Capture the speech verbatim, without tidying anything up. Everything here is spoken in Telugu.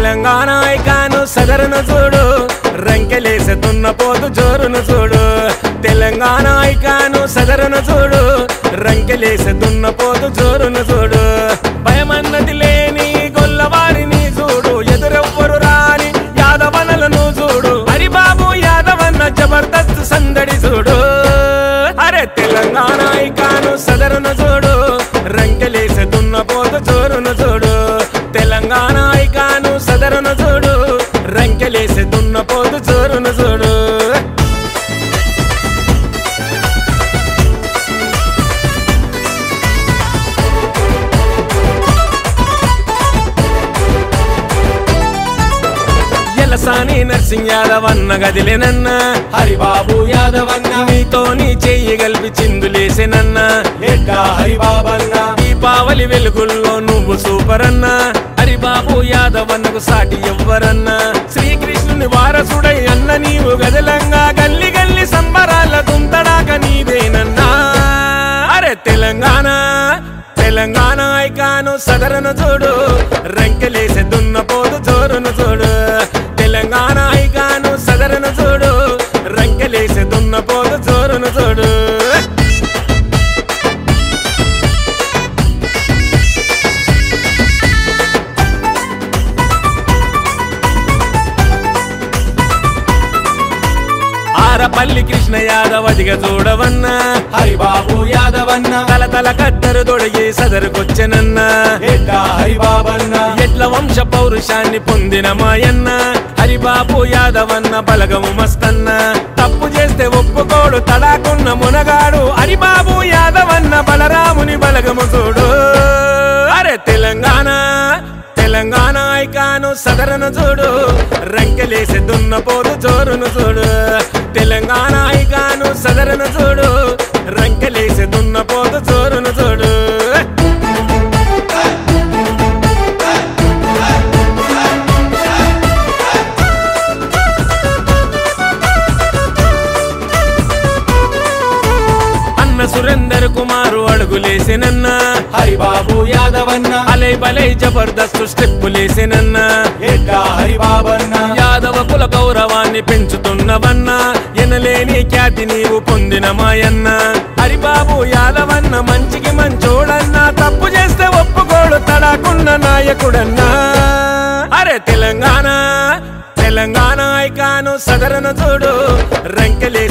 తెలంగాణ ఐకాను సదరును చూడు రంకెలేసే దున్నపోతు జోరును చూడు తెలంగాణ ఐకాను సదరును చూడు రంకెలేసే దున్నపోతు జోరును చూడు భయమన్నది లేని గొల్లవారిని చూడు ఎదురెవ్వరు రాని యాదవనలను చూడు హరిబాబు యాదవన్న జబర్దస్త్ సందడి చూడు అరే తెలంగాణ ఐకాను సదరును చూడు రంకెలేసే దున్నపోతు జోరును చూడు తెలంగాణ ఐకాను సదరును చూడు రంకెలేసే దున్నపోతు జోరును చూడు ఎలసాని నర్సింగ్ యాదవన్న గదిలేనన్న హరిబాబు యాదవన్న నీతోని చెయ్యి గల్పి చిందులేసేనన్న ఎడ్డా హరిబాబన్న దీపావళి వెలుగుల్లో నువ్వు సూపర్ అన్న హరిబాబు యాదవన్నకు సాటి ఎవ్వరన్న శ్రీకృష్ణుని వారసుడై అన్న నీవు గదలంగా గల్లి గల్లి సంబరాల దుంతడాక నీదేనన్నా అరే తెలంగాణ తెలంగాణ ఐకాను సదరును చూడు రంకెలేసే దున్నపోతు జోరును చూడు తెలంగాణ ఐకాను సదరును చూడు రంకెలేసే దున్నపోతు జోరును చూడు ఆరపల్లి కృష్ణ యాదవదిగా చూడవన్న హరిబాబు యాదవన్న తల తల కద్దరు తొడిగి సదరుకొచ్చెనన్న ఎడ్డా హరిబాబన్న ఎట్ల వంశ పౌరుషాన్ని పొందిన మాయన్న హరిబాబు యాదవన్న బలగము మస్తన్న తప్పు చేస్తే ఒప్పుకోడు తడాకున్న మునగాడు హరిబాబు యాదవన్న బలరాముని బలగము చూడు అరే తెలంగాణ తెలంగాణ ఐకాను సదరును చూడు రంకెలేసే దున్నపోతు జోరును చూడు తెలంగాణ ఐకాను సదరును చూడు రంకెలేసే దున్నపోతు జోరును చూడు సురేందర్ కుమారు అడుగులేసేనన్న హరిబాబు యాదవన్న అలై బలై జబర్దస్త్ స్టెప్పులేసేనన్న ఎడ్డా హరిబాబన్న యాదవ కుల గౌరవాన్ని పెంచుతున్నవన్న ఎనలేని ఖ్యాతి నీవు పొందిన మాయన్న హరిబాబు యాదవన్న మంచికి మంచోడన్నా తప్పు చేస్తే ఒప్పుకోడు తడాకున్న నాయకుడన్నా అరే తెలంగాణ తెలంగాణ ఐకాను సదరును చూడు రంకెలే